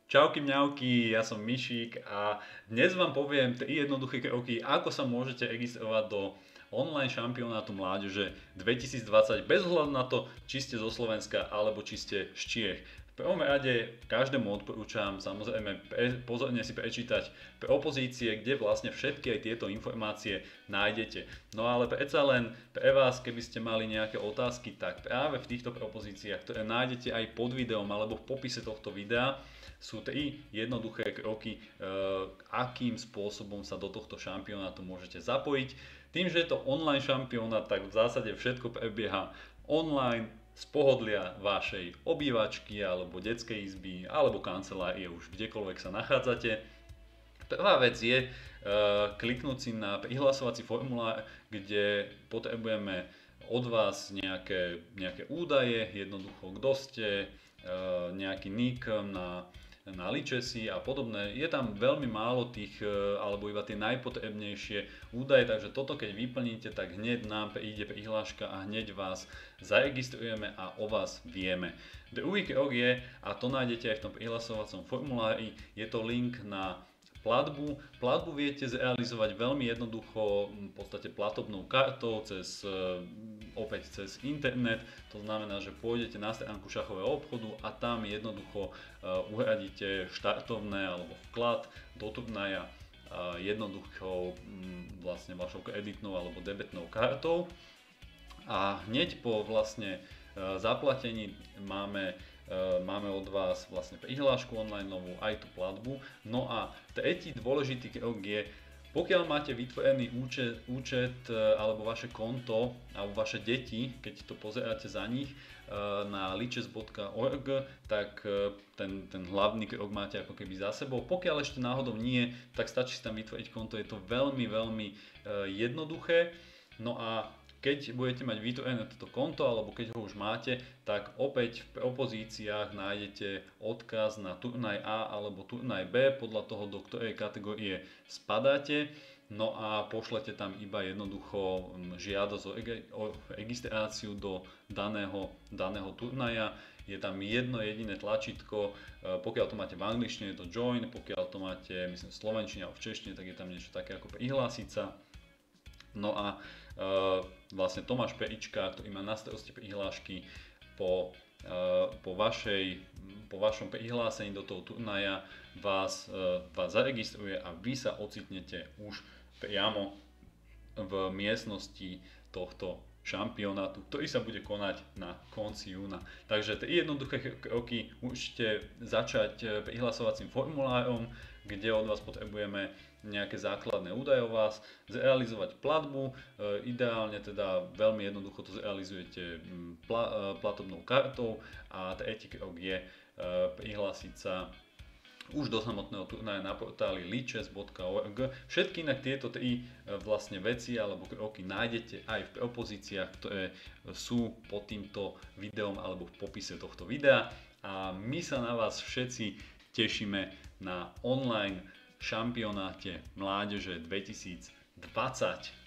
Čauky mňauky, ja som Mišík a dnes vám poviem 3 jednoduché kroky, ako sa môžete registrovať do online šampionátu mládeže 2020 bez ohľadu na to, či ste zo Slovenska alebo či ste z Čiech. V prvom rade každému odporúčam samozrejme pozorne si prečítať propozície, kde vlastne všetky aj tieto informácie nájdete. No ale predsa len pre vás, keby ste mali nejaké otázky, tak práve v týchto propozíciách, ktoré nájdete aj pod videom alebo v popise tohto videa, sú 3 jednoduché kroky, akým spôsobom sa do tohto šampionátu môžete zapojiť. Tým, že je to online šampionát, tak v zásade všetko prebieha online z pohodlia vašej obývačky alebo detskej izby alebo kancelárie, už kdekoľvek sa nachádzate. Prvá vec je kliknúť si na prihlasovací formulár, kde potrebujeme od vás nejaké údaje, jednoducho kto ste, nejaký nick na ličesi a podobné. Je tam veľmi málo tých, alebo iba tie najpotrebnejšie údaje, takže toto keď vyplníte, tak hneď nám príde prihláška a hneď vás zaregistrujeme a o vás vieme. Druhý krok je, a to nájdete aj v tom prihlasovacom formulári, je to link na platbu. Platbu viete zrealizovať veľmi jednoducho, v podstate platobnou kartou, opäť cez internet. To znamená, že pôjdete na stránku šachového obchodu a tam jednoducho uhradíte štartovné alebo vklad do turnaja jednoduchou vlastne vašou kreditnou alebo debetnou kartou. A hneď po vlastne zaplatení máme od vás vlastne prihlášku online novú, aj tú platbu. No a tretí dôležitý krok je, pokiaľ máte vytvorený účet alebo vaše konto alebo vaše deti, keď to pozeráte za nich na lichess.org, tak ten hlavný krok máte ako keby za sebou. Pokiaľ ešte náhodou nie, tak stačí si tam vytvoriť konto, je to veľmi jednoduché. No a keď budete mať vytvorené toto konto, alebo keď ho už máte, tak opäť v propozíciách nájdete odkaz na turnaj A alebo turnaj B, podľa toho, do ktorej kategórie spadáte. No a pošlete tam iba jednoducho žiadosť o registráciu do daného turnaja. Je tam jedno jediné tlačítko, pokiaľ to máte v angličtine, je to join, pokiaľ to máte, myslím, v slovenčine alebo v češtine, tak je tam niečo také ako prihlásiť sa. No a vlastne Tomáš Perička, ktorý má na starosti prihlášky po vašom prihlásení do toho turnaja vás zaregistruje a vy sa ocitnete už priamo v miestnosti tohto šampionátu, ktorý sa bude konať na konci júna. Takže tie jednoduché kroky môžete začať prihlasovacím formulárom, kde od vás potrebujeme nejaké základné údaje o vás, zrealizovať platbu, ideálne teda veľmi jednoducho to zrealizujete platobnou kartou a tretí krok je prihlásiť sa už do samotného turnaja na portáli lichess.org. Všetky inak tieto vlastne veci alebo kroky nájdete aj v propozíciách, ktoré sú pod týmto videom alebo v popise tohto videa a my sa na vás všetci tešíme na online šampionáte mládeže 2020.